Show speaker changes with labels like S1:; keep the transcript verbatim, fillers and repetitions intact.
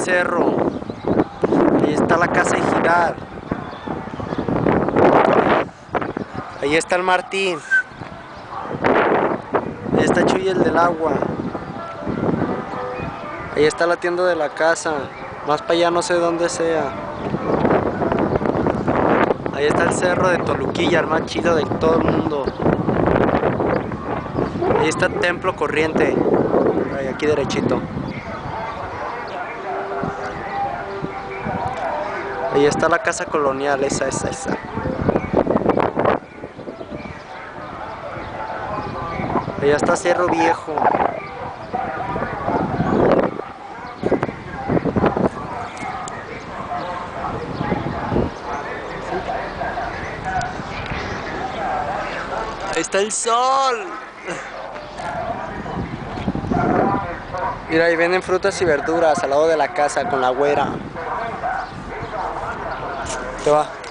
S1: cerro. Ahí está la casa ejidal. Ahí está el Martín. Ahí está Chuy, el del agua. Ahí está la tienda de la casa. Más para allá no sé dónde sea. Ahí está el cerro de Toluquilla, el más chido de todo el mundo. Ahí está el templo corriente. Ahí, aquí derechito. Ahí está la casa colonial, esa, esa, esa. Ahí está Cerro Viejo. Ahí está el sol. Mira, ahí venden frutas y verduras al lado de la casa con la güera. Te va.